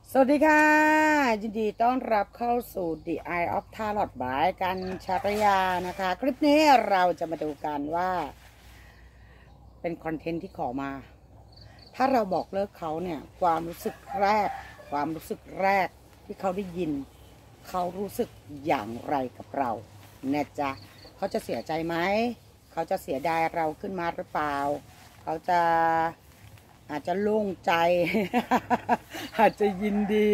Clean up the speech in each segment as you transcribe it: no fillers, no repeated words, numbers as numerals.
สวัสดีค่ะยินดีต้อนรับเข้าสู่ The Eye of Tarot by กันชารยานะคะคลิปนี้เราจะมาดูกันว่าเป็นคอนเทนต์ที่ขอมาถ้าเราบอกเลิกเขาเนี่ยความรู้สึกแรกที่เขาได้ยินเขารู้สึกอย่างไรกับเราเนี่ยจ๊ะเขาจะเสียใจไหมเขาจะเสียดายเราขึ้นมาหรือเปล่าเขาจะอาจจะโล่งใจ อาจจะยินดี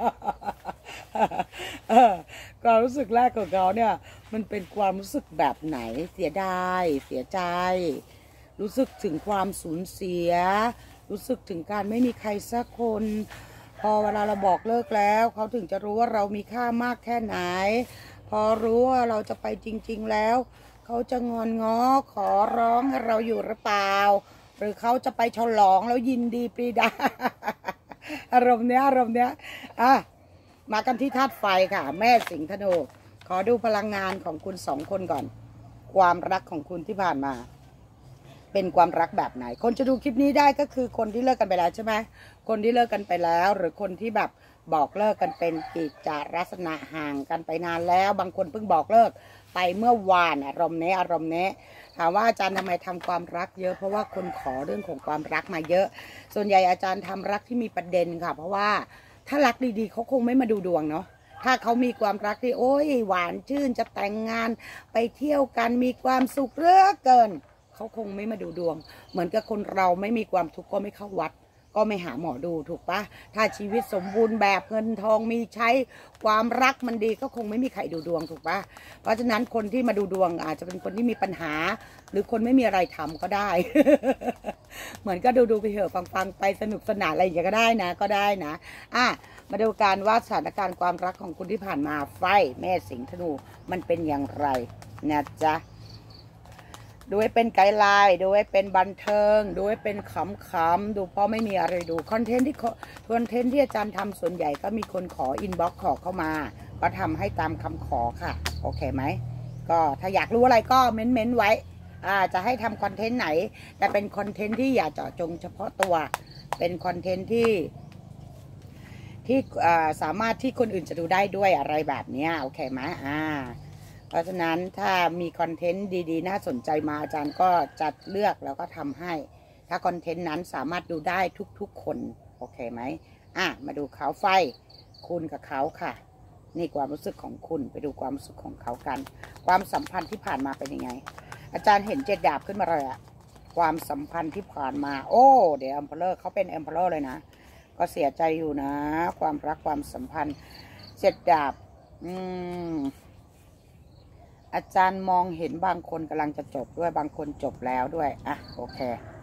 ความรู้สึกแรกของเขาเนี่ยมันเป็นความรู้สึกแบบไหนเสียดายเสียใจรู้สึกถึงความสูญเสียรู้สึกถึงการไม่มีใครสักคนพอเวลาเราบอกเลิกแล้วเขาถึงจะรู้ว่าเรามีค่ามากแค่ไหนพอรู้ว่าเราจะไปจริงๆแล้วเขาจะงอนง้อขอร้องให้เราอยู่หรือเปล่าหรือเขาจะไปฉลองแล้วยินดีปรีดา อารมณ์เนี้ยอ่ะมากันที่ธาตุไฟค่ะแม่สิงห์ธนูขอดูพลังงานของคุณสองคนก่อนความรักของคุณที่ผ่านมาเป็นความรักแบบไหนคนจะดูคลิปนี้ได้ก็คือคนที่เลิกกันไปแล้วใช่ไหมคนที่เลิกกันไปแล้วหรือคนที่แบบบอกเลิกกันเป็นกิจจลักษณะห่างกันไปนานแล้วบางคนเพิ่งบอกเลิกไปเมื่อวานอารมณ์นี้ถามว่าอาจารย์ทำไมทำความรักเยอะเพราะว่าคนขอเรื่องของความรักมาเยอะส่วนใหญ่อาจารย์ทำรักที่มีประเด็นค่ะเพราะว่าถ้ารักดีๆเขาคงไม่มาดูดวงเนาะถ้าเขามีความรักที่โอ้ยหวานชื่นจะแต่งงานไปเที่ยวกันมีความสุขเหลือเกินเขาคงไม่มาดูดวงเหมือนกับคนเราไม่มีความทุกข์ก็ไม่เข้าวัดก็ไม่หาหมอดูถูกปะถ้าชีวิตสมบูรณ์แบบเงินทองมีใช้ความรักมันดีก็คงไม่มีใครดูดวงถูกปะเพราะฉะนั้นคนที่มาดูดวงอาจจะเป็นคนที่มีปัญหาหรือคนไม่มีอะไรทำก็ได้ เหมือนก็ดูไปเถอะฟังไปสนุกสนานอะไรอย่างเงี้ยก็ได้นะมาดูการว่าสถานการณ์ความรักของคุณที่ผ่านมาไฟแม่สิงห์ธนูมันเป็นอย่างไรนะจ๊ะดูให้เป็นไกด์ไลน์ดูให้เป็นบันเทิงดูให้เป็นขำๆดูเพราะไม่มีอะไรดูคอนเทนต์ที่อาจารย์ทำส่วนใหญ่ก็มีคนขออินบ็อกซ์ขอเข้ามาก็ทำให้ตามคำขอค่ะโอเคไหมก็ถ้าอยากรู้อะไรก็เม้นไว้จะให้ทำคอนเทนต์ไหนแต่เป็นคอนเทนต์ที่อย่าเจาะจงเฉพาะตัวเป็นคอนเทนต์ที่สามารถที่คนอื่นจะดูได้ด้วยอะไรแบบนี้โอเคไหมเพราะฉะนั้นถ้ามีคอนเทนต์ดีๆน่าสนใจมาอาจารย์ก็จัดเลือกแล้วก็ทำให้ถ้าคอนเทนต์นั้นสามารถดูได้ทุกๆคนโอเคไหมมาดูเขาไฟคุณกับเขาค่ะนี่ความรู้สึกของคุณไปดูความรู้สึกของเขากันความสัมพันธ์ที่ผ่านมาเป็นยังไงอาจารย์เห็นเจ็ดดาบขึ้นมาเลยอะความสัมพันธ์ที่ผ่านมาโอ้เดี๋ยว Emperor เขาเป็น Emperor เลยนะก็เสียใจอยู่นะความรักความสัมพันธ์เจ็ดดาบอาจารย์มองเห็นบางคนกำลังจะจบด้วยบางคนจบแล้วด้วยโอเค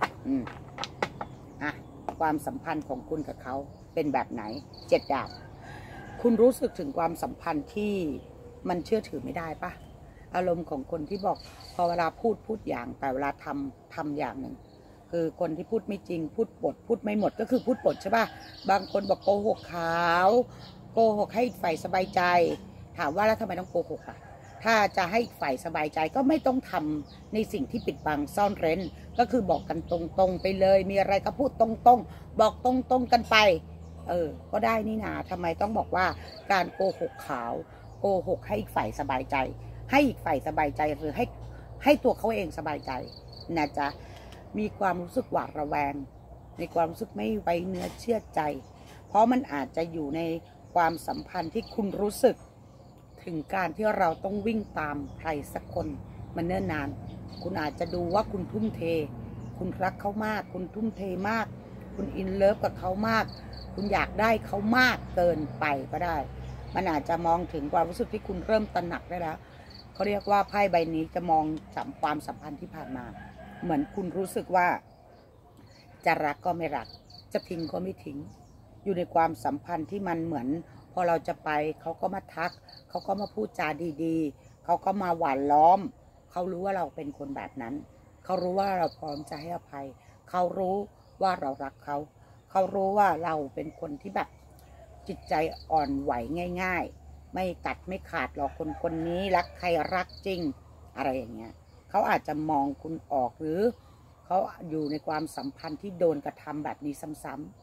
ความสัมพันธ์ของคุณกับเขาเป็นแบบไหนเจ็ดดาบคุณรู้สึกถึงความสัมพันธ์ที่มันเชื่อถือไม่ได้ปะอารมณ์ของคนที่บอกพอเวลาพูดอย่างแต่เวลาทำอย่างหนึ่งคือคนที่พูดไม่จริงพูดปดพูดไม่หมดก็คือพูดปดใช่ปะบางคนบอกโกหกขาวโกหกให้อีกฝ่ายสบายใจถามว่าแล้วทำไมต้องโกหกถ้าจะให้อีกฝ่ายสบายใจก็ไม่ต้องทำในสิ่งที่ปิดบังซ่อนเร้นก็คือบอกกันตรงๆไปเลยมีอะไรก็พูดตรงๆบอกตรงๆกันไปก็ได้นี่นาทำไมต้องบอกว่าการโกหกขาวโกหกให้อีกฝ่ายสบายใจให้อีกฝ่ายสบายใจหรือให้ตัวเขาเองสบายใจนะจ๊ะมีความรู้สึกหวาดระแวงมีความรู้สึกไม่ไว้เนื้อเชื่อใจเพราะมันอาจจะอยู่ในความสัมพันธ์ที่คุณรู้สึกถึงการที่เราต้องวิ่งตามใครสักคนมันเนิ่นนานคุณอาจจะดูว่าคุณทุ่มเทคุณรักเขามากคุณทุ่มเทมากคุณอินเลิฟกับเขามากคุณอยากได้เขามากเกินไปก็ได้มันอาจจะมองถึงความรู้สึกที่คุณเริ่มตระหนักได้แล้วเขาเรียกว่าไพ่ใบนี้จะมองจากความสัมพันธ์ที่ผ่านมาเหมือนคุณรู้สึกว่าจะรักก็ไม่รักจะทิ้งก็ไม่ทิ้งอยู่ในความสัมพันธ์ที่มันเหมือนพอเราจะไปเขาก็มาทักเขาก็มาพูดจาดีๆเขาก็มาหวานล้อมเขารู้ว่าเราเป็นคนแบบนั้นเขารู้ว่าเราพร้อมจะให้อภัยเขารู้ว่าเรารักเขาเขารู้ว่าเราเป็นคนที่แบบจิตใจอ่อนไหวง่ายๆไม่ตัดไม่ขาดหรอกคนนี้รักใครรักจริงอะไรอย่างเงี้ยเขาอาจจะมองคุณออกหรือเขาอยู่ในความสัมพันธ์ที่โดนกระทำแบบนี้ซ้ำๆ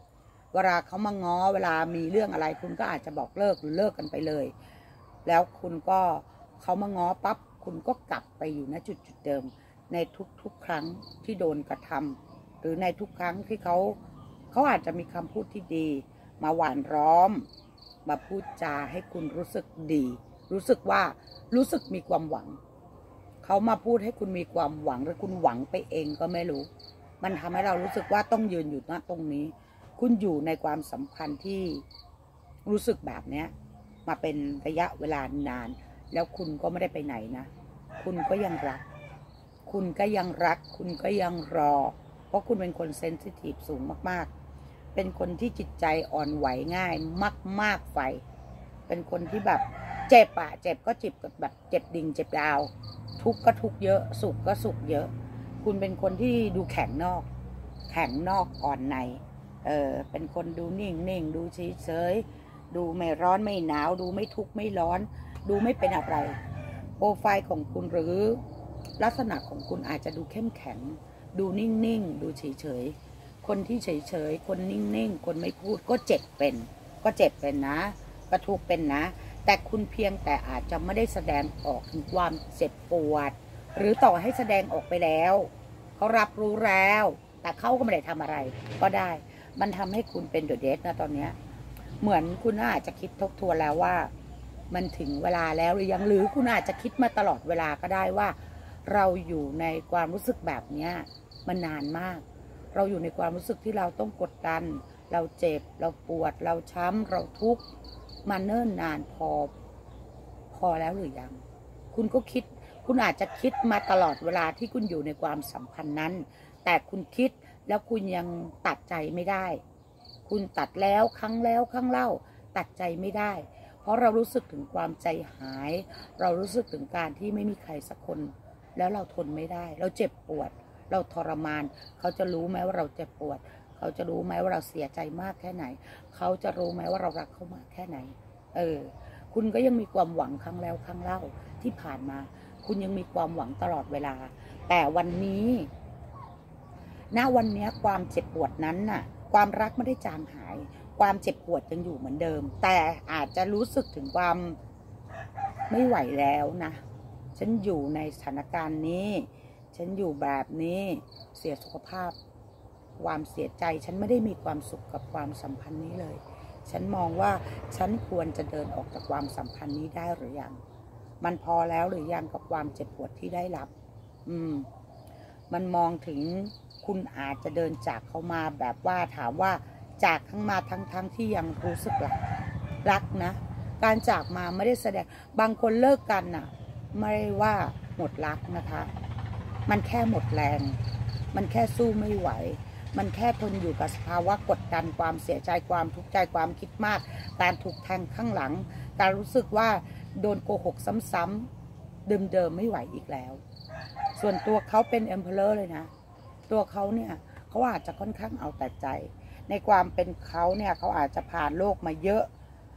เวลาเขามาง้อเวลามีเรื่องอะไรคุณก็อาจจะบอกเลิกหรือเลิกกันไปเลยแล้วคุณก็เขามาง้อปั๊บคุณก็กลับไปอยู่ณจุดเดิมในทุกครั้งที่โดนกระทำหรือในทุกครั้งที่เขาอาจจะมีคำพูดที่ดีมาหวานล้อมมาพูดจาให้คุณรู้สึกดีรู้สึกมีความหวังเขามาพูดให้คุณมีความหวังหรือคุณหวังไปเองก็ไม่รู้มันทำให้เรารู้สึกว่าต้องยืนอยู่ณตรงนี้คุณอยู่ในความสัมพันธ์ที่รู้สึกแบบนี้มาเป็นระยะเวลานานแล้วคุณก็ไม่ได้ไปไหนนะคุณก็ยังรักคุณก็ยังรอเพราะคุณเป็นคนเซนซิทีฟสูงมากๆเป็นคนที่จิตใจอ่อนไหวง่ายมากๆไฟเป็นคนที่แบบเจ็บก็เจ็บแบบเจ็บดิ่งเจ็บดาวทุกข์ก็ทุกข์เยอะสุขก็สุขเยอะคุณเป็นคนที่ดูแข็งนอกอ่อนในเป็นคนดูนิ่งดูเฉยดูไม่ร้อนไม่หนาวดูไม่ทุกข์ไม่ร้อนดูไม่เป็นอะไรโปรไฟล์ของคุณหรือลักษณะของคุณอาจจะดูเข้มแข็งดูนิ่งดูเฉยคนที่เฉยคนนิ่งคนไม่พูดก็เจ็บเป็นนะก็ทุกข์เป็นนะแต่คุณเพียงแต่อาจจะไม่ได้แสดงออกถึงความเจ็บปวดหรือต่อให้แสดงออกไปแล้วเขารับรู้แล้วแต่เขาก็ไม่ได้ทำอะไรก็ได้มันทำให้คุณเป็นเดอะเดทนะตอนนี้เหมือนคุณอาจจะคิดทบทวนแล้วว่ามันถึงเวลาแล้วหรือยังหรือคุณอาจจะคิดมาตลอดเวลาก็ได้ว่าเราอยู่ในความรู้สึกแบบนี้มันนานมากเราอยู่ในความรู้สึกที่เราต้องกดดันเราเจ็บเราปวดเราช้ำเราทุกข์มาเนิ่นนานพอแล้วหรือยังคุณก็คิดคุณอาจจะคิดมาตลอดเวลาที่คุณอยู่ในความสัมพันธ์นั้นแต่คุณคิดแล้วคุณยังตัดใจไม่ได้คุณตัดแล้วครั้งเล่าตัดใจไม่ได้เพราะเรารู้สึกถึงความใจหายเรารู้สึกถึงการที่ไม่มีใครสักคนแล้วเราทนไม่ได้เราเจ็บปวดเราทรมานเขาจะรู้ไหมว่าเราเจ็บปวดเขาจะรู้ไหมว่าเราเสียใจมากแค่ไหนเขาจะรู้ไหมว่าเรารักเขามากแค่ไหนคุณก็ยังมีความหวังครั้งแล้วครั้งเล่าที่ผ่านมาคุณยังมีความหวังตลอดเวลาแต่วันนี้ณวันนี้ความเจ็บปวดนั้นน่ะความรักไม่ได้จางหายความเจ็บปวดยังอยู่เหมือนเดิมแต่อาจจะรู้สึกถึงความไม่ไหวแล้วนะฉันอยู่ในสถานการณ์นี้ฉันอยู่แบบนี้เสียสุขภาพความเสียใจฉันไม่ได้มีความสุขกับความสัมพันธ์นี้เลยฉันมองว่าฉันควรจะเดินออกจากความสัมพันธ์นี้ได้หรือยังมันพอแล้วหรือยังกับความเจ็บปวดที่ได้รับมันมองถึงคุณอาจจะเดินจากเขามาแบบว่าถามว่าจากทั้งที่ยังรู้สึกรักนะการจากมาไม่ได้แสดงบางคนเลิกกันน่ะไม่ได้ว่าหมดรักนะคะมันแค่หมดแรงมันแค่สู้ไม่ไหวมันแค่ทนอยู่กับสภาวะกดดันความเสียใจความทุกข์ใจความคิดมากการถูกแทงข้างหลังการรู้สึกว่าโดนโกหกซ้ำๆเดิมไม่ไหวอีกแล้วส่วนตัวเขาเป็นเอ็มเพลอร์เลยนะตัวเขาเนี่ยเขาอาจจะค่อนข้างเอาแต่ใจในความเป็นเขาเนี่ยเขาอาจจะผ่านโลกมาเยอะ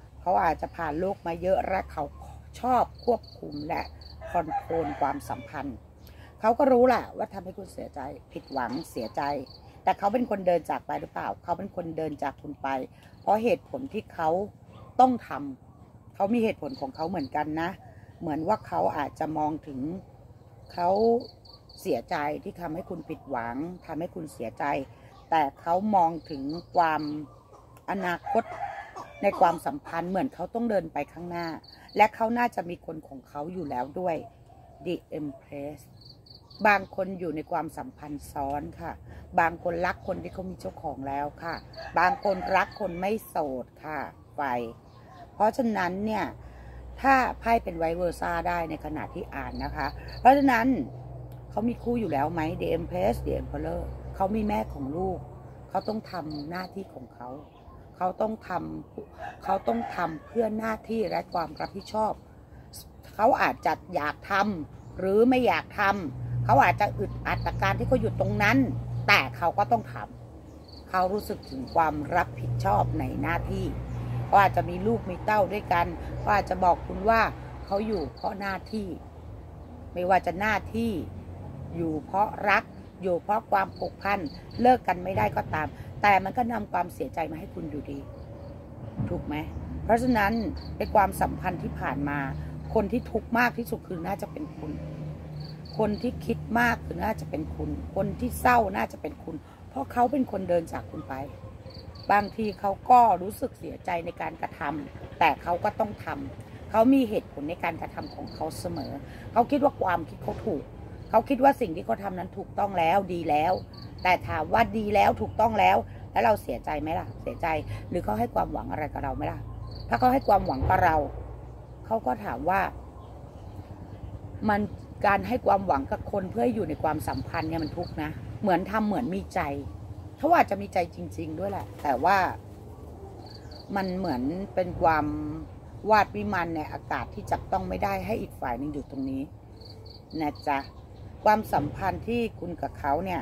และเขาชอบควบคุมและคอนโทรลความสัมพันธ์เขาก็รู้แหละว่าทำให้คุณเสียใจผิดหวังเสียใจแต่เขาเป็นคนเดินจากไปหรือเปล่าเขาเป็นคนเดินจากคุณไปเพราะเหตุผลที่เขาต้องทำเขามีเหตุผลของเขาเหมือนกันนะเหมือนว่าเขาอาจจะมองถึงเขาเสียใจที่ทำให้คุณผิดหวังทำให้คุณเสียใจแต่เขามองถึงความอนาคตในความสัมพันธ์เหมือนเขาต้องเดินไปข้างหน้าและเขาน่าจะมีคนของเขาอยู่แล้วด้วย The Empress บางคนอยู่ในความสัมพันธ์ซ้อนค่ะบางคนรักคนที่เขามีเจ้าของแล้วค่ะบางคนรักคนไม่โสดค่ะไฟเพราะฉะนั้นเนี่ยถ้าไพ่เป็นไวเวอร์ซ่าได้ในขณะที่อ่านนะคะเพราะฉะนั้นเขามีคู่อยู่แล้วไหม The Empress The Emperor เขามีแม่ของลูกเขาต้องทำหน้าที่ของเขาเขาต้องทำเพื่อหน้าที่และความรับผิดชอบเขาอาจจะอยากทำหรือไม่อยากทำเขาอาจจะอึดอัดกับการที่เขาอยู่ตรงนั้นแต่เขาก็ต้องทำเขารู้สึกถึงความรับผิดชอบในหน้าที่เขาอาจจะมีลูกมีเต้าด้วยกันเขาอาจจะบอกคุณว่าเขาอยู่เพราะหน้าที่ไม่ว่าจะหน้าที่อยู่เพราะรักอยู่เพราะความผูกพันเลิกกันไม่ได้ก็ตามแต่มันก็นำความเสียใจมาให้คุณอยู่ดีถูกไหมเพราะฉะนั้นในความสัมพันธ์ที่ผ่านมาคนที่ทุกข์มากที่สุดคือน่าจะเป็นคุณคนที่คิดมากคือน่าจะเป็นคุณคนที่เศร้าน่าจะเป็นคุณเพราะเขาเป็นคนเดินจากคุณไปบางทีเขาก็รู้สึกเสียใจในการกระทำแต่เขาก็ต้องทำเขามีเหตุผลในการกระทำของเขาเสมอเขาคิดว่าความคิดเขาถูกเขาคิดว่าสิ่งที่เขาทำนั้นถูกต้องแล้วดีแล้วแต่ถามว่าดีแล้วถูกต้องแล้วเราเสียใจไหมล่ะเสียใจหรือเขาให้ความหวังอะไรกับเราไหมล่ะถ้าเขาให้ความหวังกับเราเขาก็ถามว่ามันการให้ความหวังกับคนเพื่ออยู่ในความสัมพันธ์เนี่ยมันทุกข์นะเหมือนทำเหมือนมีใจเขาอาจจะมีใจจริงๆด้วยแหละแต่ว่ามันเหมือนเป็นความวาดวิมานในอากาศที่จับต้องไม่ได้ให้อีกฝ่ายหนึ่งอยู่ตรงนี้นะจ๊ะความสัมพันธ์ที่คุณกับเขาเนี่ย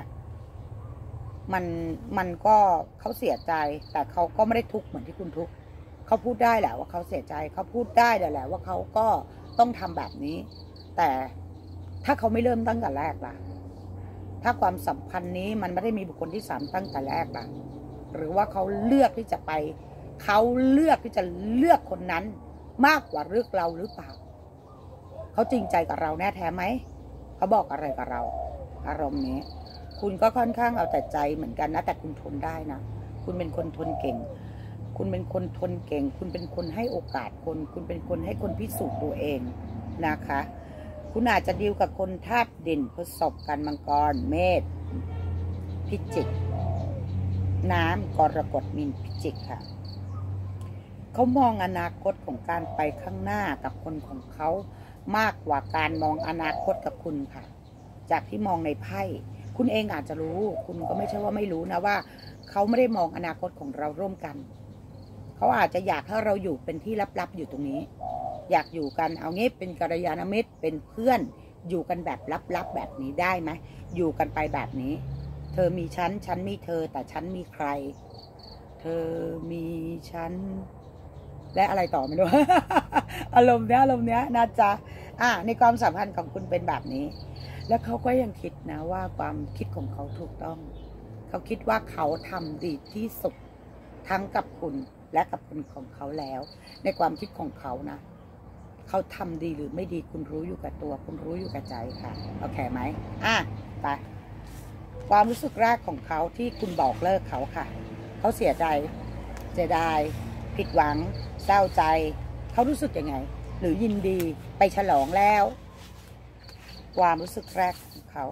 มันก็เขาเสียใจแต่เขาก็ไม่ได้ทุกข์เหมือนที่คุณทุกข์เขาพูดได้แหละว่าเขาเสียใจเขาพูดได้แหละว่าเขาก็ต้องทำแบบนี้แต่ถ้าเขาไม่เริ่มตั้งแต่แรกล่ะถ้าความสัมพันธ์นี้มันไม่ได้มีบุคคลที่3ตั้งแต่แรกล่ะหรือว่าเขาเลือกที่จะไปเขาเลือกที่จะเลือกคนนั้นมากกว่าเลือกเราหรือเปล่าเขาจริงใจกับเราแน่แท้ไหมเขาบอกอะไรกับเราอารมณ์นี้คุณก็ค่อนข้างเอาแต่ใจเหมือนกันนะแต่คุณทนได้นะคุณเป็นคนทนเก่งคุณเป็นคนทนเก่งคุณเป็นคนให้โอกาสคนคุณเป็นคนให้คนพิสูจน์ตัวเองนะคะคุณอาจจะดีลกับคนธาตุดินพฤษภกันมังกรเมษพิจิกน้ำกรกฎมีนพิจิกค่ะเขามองอนาคตของการไปข้างหน้ากับคนของเขามากกว่าการมองอนาคตกับคุณค่ะจากที่มองในไพ่คุณเองอาจจะรู้คุณก็ไม่ใช่ว่าไม่รู้นะว่าเขาไม่ได้มองอนาคตของเราร่วมกันเขาอาจจะอยากให้เราอยู่เป็นที่ลับๆอยู่ตรงนี้อยากอยู่กันเอางี้เป็นกัลยาณมิตรเป็นเพื่อนอยู่กันแบบลับๆแบบนี้ได้ไหมอยู่กันไปแบบนี้เธอมีฉันฉันมีเธอแต่ฉันมีใครเธอมีฉันและอะไรต่อไม่รู้ อารมณ์เนี้ยนะจ๊ะในความสัมพันธ์ของคุณเป็นแบบนี้แล้วเขาก็ยังคิดนะว่าความคิดของเขาถูกต้องเขาคิดว่าเขาทำดีที่สุดทั้งกับคุณและกับคนของเขาแล้วในความคิดของเขานะเขาทำดีหรือไม่ดีคุณรู้อยู่กับตัวคุณรู้อยู่กับใจค่ะโอเคไหมไปความรู้สึกแรกของเขาที่คุณบอกเลิกเขาค่ะเขาเสียใจเสียดายผิดหวังเศร้าใจเขารู้สึกยังไงหรือยินดีไปฉลองแล้วความรู้สึกแรกของเขา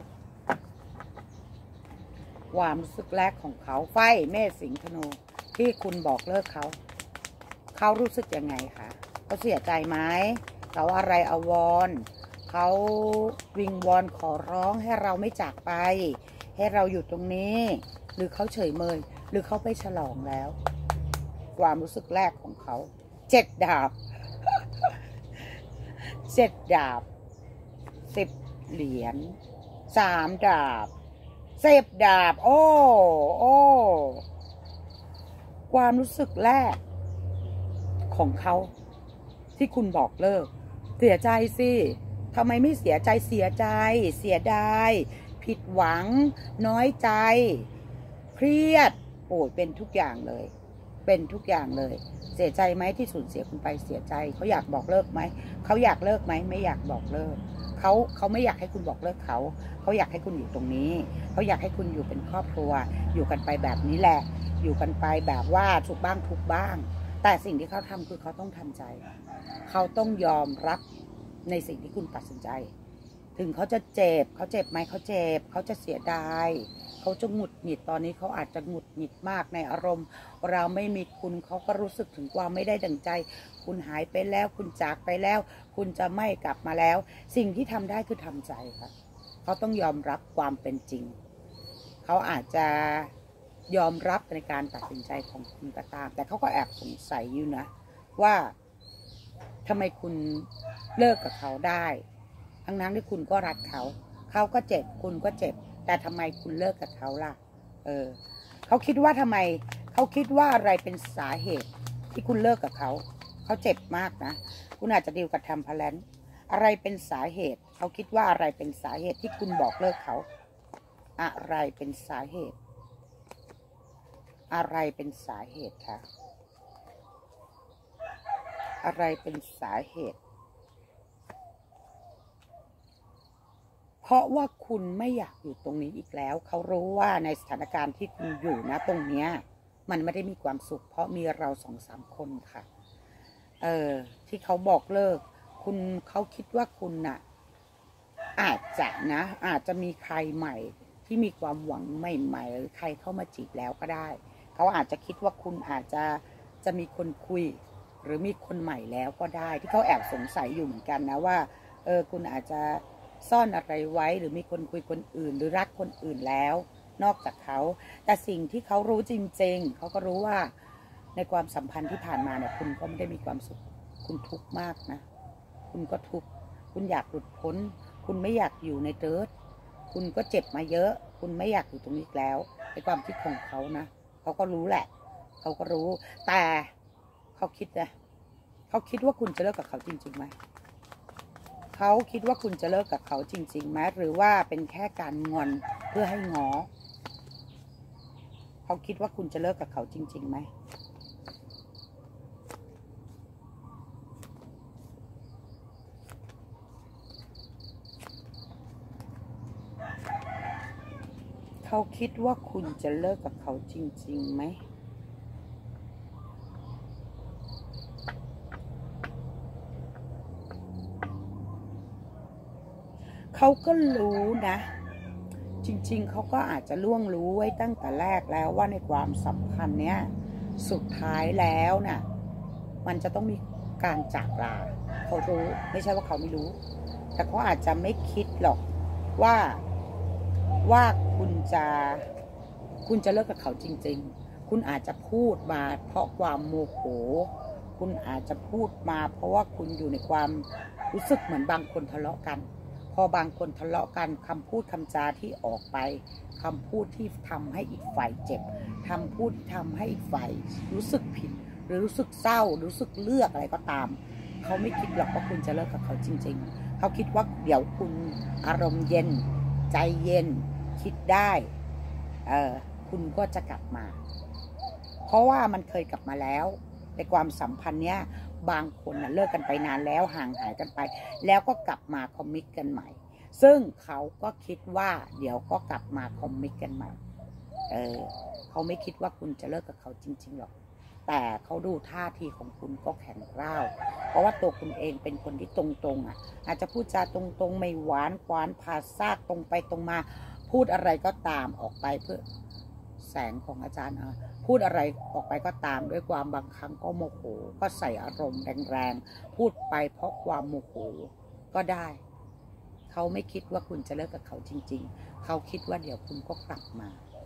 ความรู้สึกแรกของเขาไฟเมษสิงห์ธนูที่คุณบอกเลิกเขารู้สึกยังไงคะเขาเสียใจไหมเขาอะไรอาวรณ์เขาวิงวอนขอร้องให้เราไม่จากไปให้เราอยู่ตรงนี้หรือเขาเฉยเมยหรือเขาไปฉลองแล้วความรู้สึกแรกของเขา7 ดาบ 7 ดาบ10 เหรียญ3 ดาบ10 ดาบโอ้ความรู้สึกแรกของเขาที่คุณบอกเลิกเสียใจสิทำไมไม่เสียใจเสียใจเสียดายผิดหวังน้อยใจเครียดเป็นทุกอย่างเลยเป็นทุกอย่างเลยเสียใจไหมที่สูญเสียคุณไปเสียใจเขาอยากบอกเลิกไหมเขาอยากเลิกไหมไม่อยากบอกเลิกเขาไม่อยากให้คุณบอกเลิกเขาอยากให้คุณอยู่ตรงนี้เขาอยากให้คุณอยู่เป็นครอบครัวอยู่กันไปแบบนี้แหละอยู่กันไปแบบว่าสุขบ้างทุกบ้างแต่สิ่งที่เขาทำคือเขาต้องทำใจเขาต้องยอมรับในสิ่งที่คุณตัดสินใจถึงเขาจะเจ็บเขาเจ็บไหมเขาเจ็บเขาจะเสียดายเขาจะหงุดหงิดตอนนี้เขาอาจจะหงุดหงิดมากในอารมณ์เราไม่มีคุณเขาก็รู้สึกถึงความไม่ได้ดั่งใจคุณหายไปแล้วคุณจากไปแล้วคุณจะไม่กลับมาแล้วสิ่งที่ทำได้คือทำใจค่ะเขาต้องยอมรับความเป็นจริงเขาอาจจะยอมรับในการตัดสินใจของคุณก็ตามแต่เขาก็แอบสงสัยอยู่นะว่าทำไมคุณเลิกกับเขาได้ทั้งนั้นที่คุณก็รักเขาก็เจ็บคุณก็เจ็บแต่ทำไมคุณเลิกกับเขาล่ะเขาคิดว่าทำไมเขาคิดว่าอะไรเป็นสาเหตุที่คุณเลิกกับเขาเจ็บมากนะคุณอาจจะดีลกับทำพลันอะไรเป็นสาเหตุเขาคิดว่าอะไรเป็นสาเหตุที่คุณบอกเลิกเขาอะไรเป็นสาเหตุอะไรเป็นสาเหตุคะอะไรเป็นสาเหตุเพราะว่าคุณไม่อยากอยู่ตรงนี้อีกแล้วเขารู้ว่าในสถานการณ์ที่คุณอยู่นะตรงเนี้ยมันไม่ได้มีความสุขเพราะมีเรา2-3 คนค่ะที่เขาบอกเลิกคุณเขาคิดว่าคุณน่ะอาจจะมีใครใหม่ที่มีความหวังใหม่ๆหรือใครเข้ามาจีบแล้วก็ได้เขาอาจจะคิดว่าคุณอาจจะมีคนคุยหรือมีคนใหม่แล้วก็ได้ที่เขาแอบสงสัยอยู่เหมือนกันนะว่าคุณอาจจะซ่อนอะไรไว้หรือมีคนคุยคนอื่นหรือรักคนอื่นแล้วนอกจากเขาแต่สิ่งที่เขารู้จริงๆเขาก็รู้ว่าในความสัมพันธ์ที่ผ่านมาเนี่ยคุณก็ไม่ได้มีความสุขคุณทุกข์มากนะคุณก็ทุกข์คุณอยากหลุดพ้นคุณไม่อยากอยู่ในเดิร์ดคุณก็เจ็บมาเยอะคุณไม่อยากอยู่ตรงนี้แล้วในความคิดของเขานะเขาก็รู้แหละเขาก็รู้แต่เขาคิดว่าคุณจะเลิกกับเขาจริงๆไหมเขาคิดว่าคุณจะเลิกกับเขาจริงๆไหมหรือว่าเป็นแค่การงอนเพื่อให้ง้อเขาคิดว่าคุณจะเลิกกับเขาจริงๆไหมเขาคิดว่าคุณจะเลิกกับเขาจริงๆไหมเขาก็รู้นะจริงๆเขาก็อาจจะล่วงรู้ไว้ตั้งแต่แรกแล้วว่าในความสัมพันธ์เนี้ยสุดท้ายแล้วน่ะมันจะต้องมีการจากลาเขารู้ไม่ใช่ว่าเขาไม่รู้แต่เขาอาจจะไม่คิดหรอกว่าคุณจะเลิกกับเขาจริงๆคุณอาจจะพูดมาเพราะความโมโหคุณอาจจะพูดมาเพราะว่าคุณอยู่ในความรู้สึกเหมือนบางคนทะเลาะกันพอบางคนทะเลาะกันคำพูดคำจาที่ออกไปคำพูดที่ทำให้อีกฝ่ายเจ็บคำพูดที่ทำให้อีกฝ่ายรู้สึกผิดหรือรู้สึกเศร้ารู้สึกเลือกอะไรก็ตามเขาไม่คิดหรอกว่าคุณจะเลิกกับเขาจริงๆเขาคิดว่าเดี๋ยวคุณอารมณ์เย็นใจเย็นคิดได้คุณก็จะกลับมาเพราะว่ามันเคยกลับมาแล้วในความสัมพันธ์เนี้ยบางคนเลิกกันไปนานแล้วห่างหายกันไปแล้วก็กลับมาคอมมิตกันใหม่ซึ่งเขาก็คิดว่าเดี๋ยวก็กลับมาคอมมิตกันใหม่เขาไม่คิดว่าคุณจะเลิกกับเขาจริงๆหรอกแต่เขาดูท่าทีของคุณก็แข็งกร้าวเพราะว่าตัวคุณเองเป็นคนที่ตรงๆอาจจะพูดจาตรงๆไม่หวานขวานผ่าซากตรงไปตรงมาพูดอะไรก็ตามออกไปเพื่อแสงของอาจารย์พูดอะไรออกไปก็ตามด้วยความบางครั้งก็โมโหก็ใส่อารมณ์แรงๆพูดไปเพราะความโมโหก็ได้เขาไม่คิดว่าคุณจะเลิกกับเขาจริงๆเขาคิดว่าเดี๋ยวคุณก็กลับมา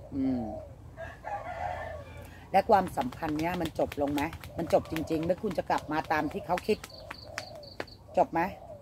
และความสัมพันธ์เนี้ยมันจบลงไหมมันจบจริงๆแล้วคุณจะกลับมาตามที่เขาคิดจบไหม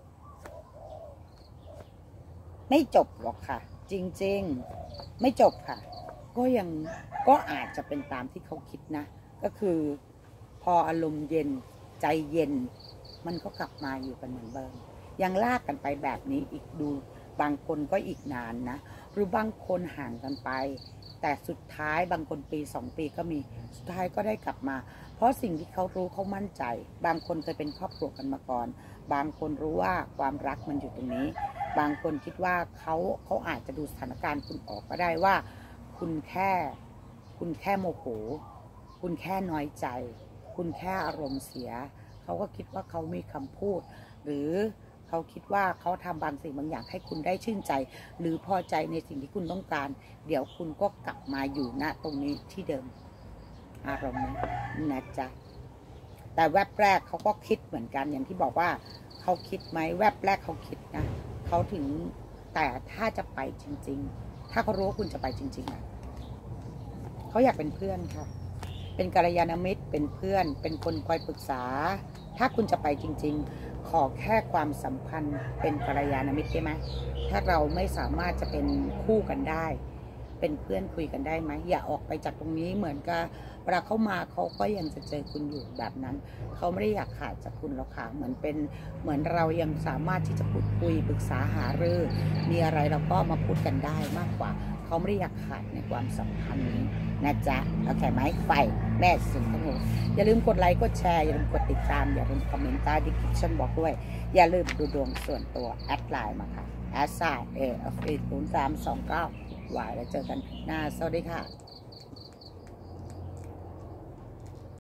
ไม่จบหรอกค่ะจริงๆไม่จบค่ะก็อาจจะเป็นตามที่เขาคิดนะก็คือพออารมณ์เย็นใจเย็นมันก็กลับมาอยู่กันเหมือนเดิมยังลากกันไปแบบนี้อีกดูบางคนก็อีกนานนะหรือบางคนห่างกันไปแต่สุดท้ายบางคนปี2 ปีก็มีสุดท้ายก็ได้กลับมาเพราะสิ่งที่เขารู้เขามั่นใจบางคนเคยเป็นครอบครัวกันมาก่อนบางคนรู้ว่าความรักมันอยู่ตรงนี้บางคนคิดว่าเขาอาจจะดูสถานการณ์คุณออกก็ได้ว่าคุณแค่โมโหคุณแค่น้อยใจคุณแค่อารมณ์เสียเขาก็คิดว่าเขามีคำพูดหรือเขาคิดว่าเขาทำบางสิ่งบางอย่างให้คุณได้ชื่นใจหรือพอใจในสิ่งที่คุณต้องการเดี๋ยวคุณก็กลับมาอยู่ณตรงนี้ที่เดิมอารมณ์นี้นะจ๊ะแต่แวบแรกเขาก็คิดเหมือนกันอย่างที่บอกว่าเขาคิดไหมแวบแรกเขาคิดนะเขาถึงแต่ถ้าจะไปจริงๆถ้าเขารู้ว่าคุณจะไปจริงๆเขาอยากเป็นเพื่อนค่ะเป็นกัลยาณมิตรเป็นเพื่อนเป็นคนคอยปรึกษาถ้าคุณจะไปจริงๆขอแค่ความสัมพันธ์เป็นกัลยาณมิตรได้ไหมถ้าเราไม่สามารถจะเป็นคู่กันได้เป็นเพื่อนคุยกันได้ไหมอย่าออกไปจากตรงนี้เหมือนกับเวลาเขามาเขาก็ยังจะเจอคุณอยู่แบบนั้นเขาไม่ได้อยากขาดจากคุณหรอกค่ะเหมือนเรายังสามารถที่จะพูดคุยปรึกษาหารือมีอะไรเราก็มาพูดกันได้มากกว่าเขาไม่ได้อยากขาดในความสัมพันธ์นี้นะจ๊ะโอเคไหมไฟแม่สิงห์ธนูอย่าลืมกดไลค์กดแชร์อย่าลืมกดติดตามอย่าลืมคอมเมนต์ใต้ดิสคริปชั่นบอกด้วยอย่าลืมดูดวงส่วนตัวแอดไลน์มาค่ะแอดไซน์AFA 0329 แล้วเจอกันหน้าสวัสดีค่ะ